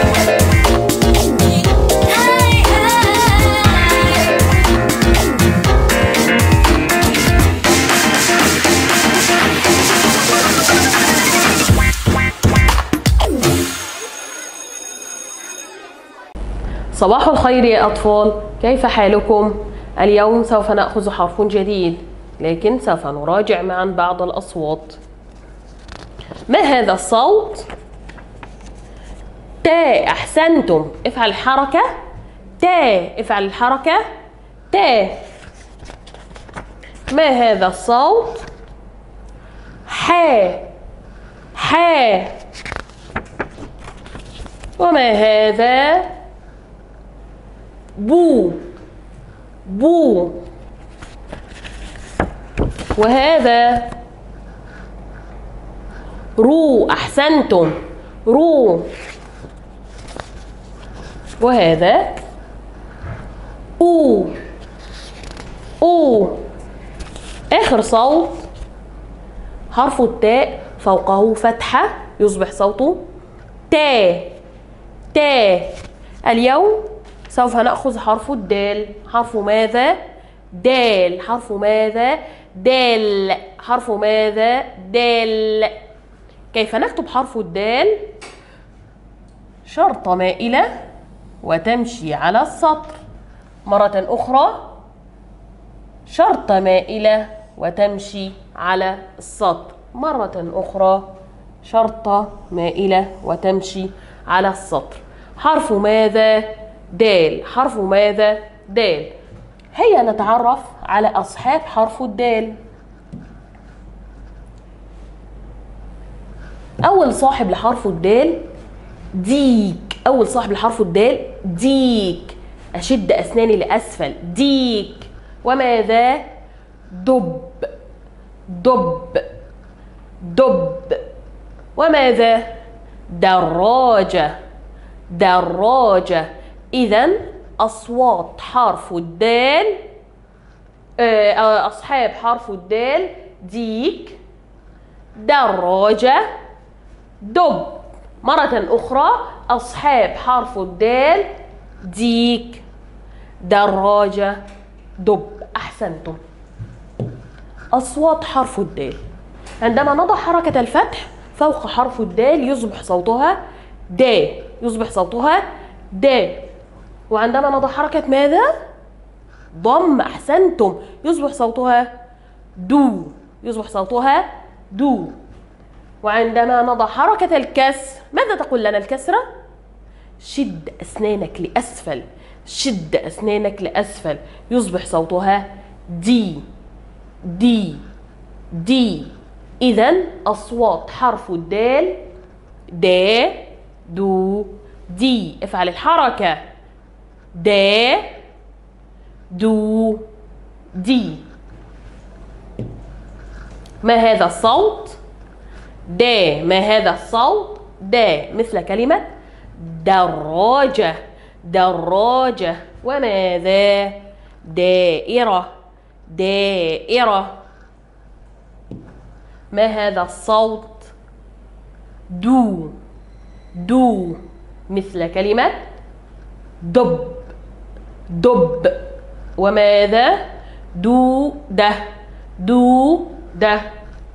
صباح الخير يا أطفال، كيف حالكم؟ اليوم سوف نأخذ حرف جديد، لكن سوف نراجع معا بعض الأصوات. ما هذا الصوت؟ تا. أحسنتم، افعل الحركة تا، افعل الحركة تا. ما هذا الصوت؟ حا. حا. وما هذا؟ بو. بو. وهذا رو. أحسنتم، رو. وهذا أو. أو. آخر صوت حرف التاء فوقه فتحة يصبح صوته تا. تا. اليوم سوف نأخذ حرف الدال. حرف ماذا؟ دال. حرف ماذا؟ دال. حرف ماذا؟ دال. كيف نكتب حرف الدال؟ شرطة مائلة وتمشي على السطر. مرة أخرى، شرطة مائلة وتمشي على السطر. مرة أخرى، شرطة مائلة وتمشي على السطر. حرف ماذا؟ دال. حرف ماذا؟ دال. هيا نتعرف على أصحاب حرف الدال. أول صاحب لحرف الدال ديك. أول صاحب لحرف الدال ديك. أشد أسناني لأسفل. ديك. وماذا؟ دب. دب. دب. وماذا؟ دراجة. دراجة. إذن أصوات حرف الدال، أصحاب حرف الدال ديك، دراجة، دب. مرة أخرى، أصحاب حرف الدال ديك، دراجة، دب. أحسنتم. أصوات حرف الدال. عندما نضع حركة الفتح فوق حرف الدال يصبح صوتها د. يصبح صوتها د. وعندما نضع حركة ماذا؟ ضم. أحسنتم، يصبح صوتها دو. يصبح صوتها دو. وعندما نضع حركة الكسر ماذا تقول لنا الكسرة؟ شد أسنانك لأسفل. شد أسنانك لأسفل. يصبح صوتها دي. دي. دي. إذن أصوات حرف الدال د، دو، دي. افعل الحركة د، دو، دي. ما هذا الصوت؟ د. ما هذا الصوت؟ د مثل كلمة دراجة. دراجة. وماذا؟ دائرة. دائرة. ما هذا الصوت؟ دو. دو مثل كلمة دب. دب. وماذا؟ دو ده. دو ده.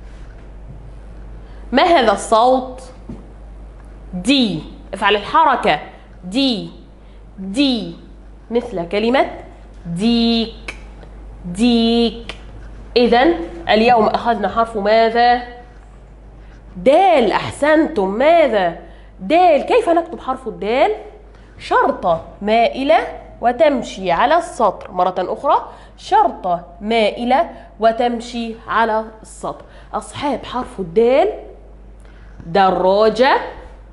ما هذا الصوت؟ دي. افعل الحركة دي. دي مثل كلمة ديك. ديك. إذن اليوم أخذنا حرف ماذا؟ دال. أحسنتم. ماذا؟ دال. كيف نكتب حرف الدال؟ شرطة مائلة وتمشي على السطر. مرة أخرى، شرطة مائلة وتمشي على السطر. أصحاب حرف الدال دراجة،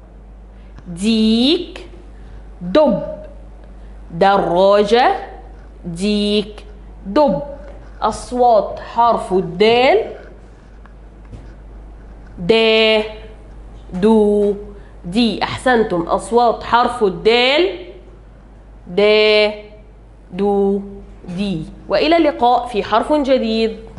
ديك، دب. دراجة، ديك، دب. أصوات حرف الدال د، دو، دي. أحسنتم. أصوات حرف الدال د، دو، دي. وإلى اللقاء في حرف جديد.